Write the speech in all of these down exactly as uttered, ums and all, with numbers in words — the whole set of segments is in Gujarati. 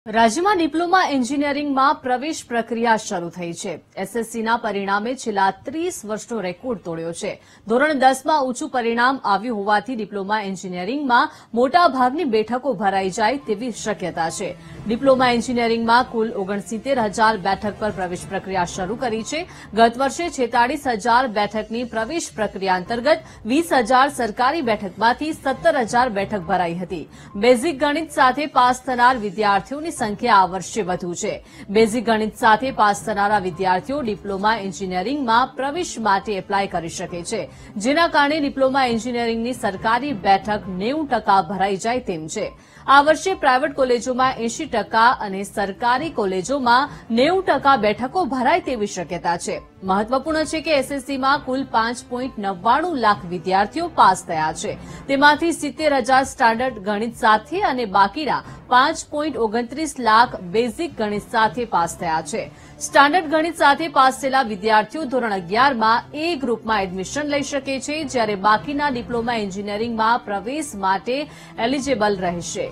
રાજ્યમાં ડિપ્લોમા એન્જિનિયરિંગમાં પ્રવેશ પ્રક્રિયા શરૂ થઈ છે. એસએસસીના પરિણામે છેલ્લા ત્રીસ વર્ષનો રેકોર્ડ તોડ્યો છે. ધોરણ દસમાં ઊંચું પરિણામ આવ્યું હોવાથી ડિપ્લોમા એન્જિનિયરિંગમાં મોટાભાગની બેઠકો ભરાઈ જાય તેવી શક્યતા છે. ડિપ્લોમા એન્જિનિયરિંગમાં કુલ ઓગણસિત્તેર હજાર બેઠક પર પ્રવેશ પ્રક્રિયા શરૂ કરી છે. ગત વર્ષે છેતાળીસ હજાર બેઠકની પ્રવેશ પ્રક્રિયા અંતર્ગત વીસ હજાર સરકારી બેઠકમાંથી સત્તર હજાર બેઠક ભરાઈ હતી. બેઝિક ગણિત સાથે પાસ થનાર વિદ્યાર્થીઓની સંખ્યા આ વર્ષે વધુ છે. બેઝિક ગણિત સાથે પાસ થનારા વિદ્યાર્થીઓ ડિપ્લોમા એન્જિનિયરિંગમાં પ્રવેશ માટે એપ્લાય કરી શકે છે, જેના કારણે ડિપ્લોમા એન્જિનિયરિંગની સરકારી બેઠક નેવું ટકા ભરાઈ જાય તેમ છે. આ વર્ષે પ્રાઇવેટ કોલેજોમાં એંશી ટકા અને સરકારી કોલેજોમાં નેવું ટકા બેઠકો ભરાય તેવી શક્યતા છે. મહત્વપૂર્ણ છે કે એસએસસીમાં કુલ પાંચ પોઈન્ટ નવ્વાણું લાખ વિદ્યાર્થીઓ પાસ થયા છે. તેમાંથી સિત્તેર હજાર સ્ટાન્ડર્ડ ગણિત સાથે અને બાકીના પાંચ પોઈન્ટ ઓગણત્રીસ લાખ બેઝિક ગણિત સાથે પાસ થયા છે. સ્ટાન્ડર્ડ ગણિત સાથે પાસ થયેલા વિદ્યાર્થીઓ ધોરણ અગિયારમાં એ ગ્રુપમાં એડમિશન લઈ શકે છે, જ્યારે બાકીના ડિપ્લોમા એન્જિનિયરિંગમાં પ્રવેશ માટે એલિજિબલ રહેશે.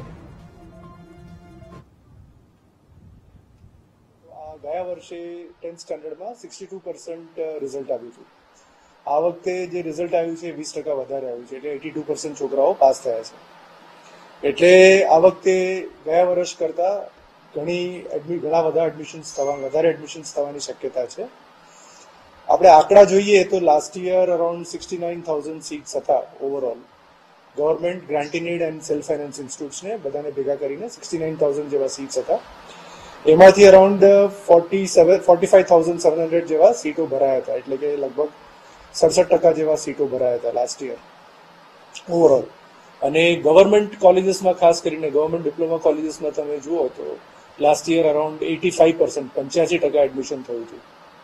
ગયા વર્ષે ટેન્થ સ્ટાન્ડર્ડમાં સિક્સટી ટુ પર્સન્ટ રિઝલ્ટ આવ્યું હતું. આ વખતે જે રિઝલ્ટ આવ્યું છે વીસ ટકા વધારે આવ્યું છે, એટલે એટી ટુ પર્સન્ટ છોકરાઓ પાસ થયા છે. એટલે આ વખતે ગયા વર્ષ કરતા ઘણી ઘણા બધા એડમિશન્સ થવા વધારે એડમિશન્સ થવાની શક્યતા છે. આપણે આંકડા જોઈએ તો last year around sixty nine thousand seats હતા overall. Government grant in aid and self finance ઇન્સ્ટિટ્યૂટ્સને બધાને ભેગા કરીને સિક્સટી નાઇન થાઉઝન્ડ જેવા સીટ્સ હતા. એમાંથી around forty seven forty five thousand seven hundred જેવા સીટો ભરાયા હતા, એટલે કે લગભગ સડસઠ ટકા જેવા સીટો ભરાયા હતા લાસ્ટ યર ઓવરઓલ. અને ગવર્મેન્ટ કોલેજીસમાં ખાસ કરીને ગવર્મેન્ટ ડિપ્લોમા કોલેજીસમાં તમે જુઓ તો last year around eighty five percent પંચ્યાસી ટકા એડમિશન થયું હતું.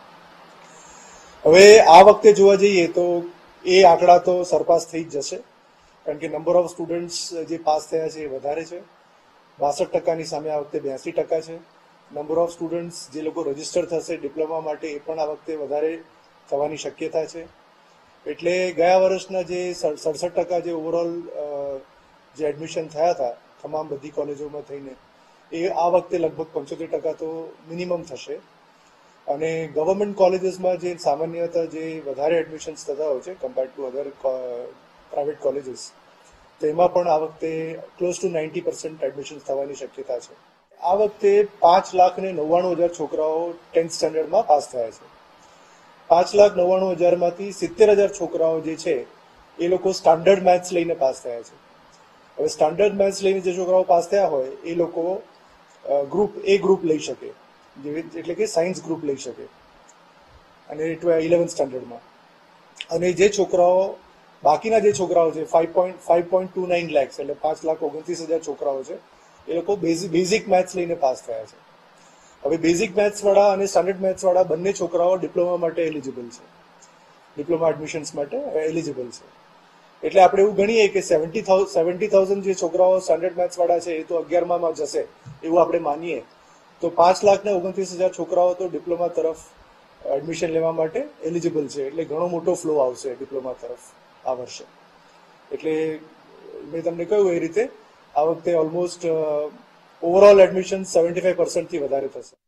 હવે આ વખતે જોવા જઈએ તો એ આંકડા તો સરપાસ થઈ જ જશે, કારણ કે નંબર ઓફ સ્ટુડન્ટ્સ જે પાસ થયા છે એ વધારે છે. બાસઠ ટકાની સામે આ વખતે બ્યાસી ટકા છે. નંબર ઓફ સ્ટુડન્ટ્સ જે લોકો રજીસ્ટર થશે ડિપ્લોમા માટે એ પણ આ વખતે વધારે થવાની શક્યતા છે. એટલે ગયા વર્ષના જે સડસઠ ટકા જે ઓવરઓલ જે એડમિશન થયા હતા તમામ બધી કોલેજોમાં થઈને, એ આ વખતે લગભગ પંચોતેર ટકા તો મિનિમમ થશે. અને ગવર્મેન્ટ કોલેજીસમાં જે સામાન્યતઃ જે વધારે એડમિશન્સ થતા હોય છે compared to other private colleges, તો એમાં પણ આ વખતે close to ninety percent admission થવાની શક્યતા છે. આ વખતે પાંચ લાખ ને નવ્વાણું હજાર છોકરાઓ ટેન્થ સ્ટાન્ડર્ડમાં પાસ થયા છે. પાંચ લાખ નવ્વાણું હજારમાંથી સિત્તેર હજાર છોકરાઓ જે છે એ લોકો સ્ટાન્ડર્ડ મેથ્સ લઈને પાસ થયા છે. હવે સ્ટાન્ડર્ડ મેથ્સ લઈને જે છોકરાઓ પાસ થયા હોય એ લોકો ગ્રુપ એ ગ્રુપ લઈ શકે, એટલે કે સાયન્સ ગ્રુપ લઈ શકે, અને ઇલેવન્થ સ્ટાન્ડર્ડમાં. અને જે છોકરાઓ બાકીના જે છોકરાઓ છે five point five point two nine lakhs એટલે પાંચ લાખ ઓગણત્રીસ હજાર છોકરાઓ છે, એ લોકો બેઝિક મેથ્સ લઈને પાસ થયા છે. હવે બેઝિક મેથ્સ વાળા અને સ્ટાન્ડર્ડ મેથ્સ વાળા બંને છોકરાઓ ડિપ્લોમા માટે એલિજિબલ છે, ડિપ્લોમા એડમિશન્સ માટે એલિજિબલ છે. એટલે આપણે એવું ગણીએ કે સેવન્ટી થાઉઝન્ડ સેવન્ટી થાઉઝન્ડ જે છોકરાઓ સ્ટાન્ડર્ડ મેથ્સ વાળા છે એ તો અગિયારમાં જશે એવું આપણે માનીએ તો પાંચ લાખ ને ઓગણત્રીસ હજાર છોકરાઓ તો ડિપ્લોમા તરફ એડમિશન લેવા માટે એલિજિબલ છે. એટલે ઘણો મોટો ફ્લો આવશે ડિપ્લોમા તરફ આ વર્ષે. એટલે મેં તમને કહ્યું એ રીતે આ વખતે almost overall admission seventy five પર્સન્ટથી વધારે થશે.